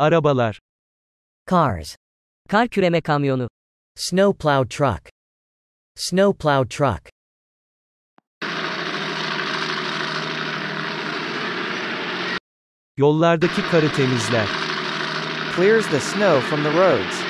Arabalar. Cars. Kar küreme kamyonu. Snowplow truck. Snowplow truck. Yollardaki karı temizler. Clears the snow from the roads.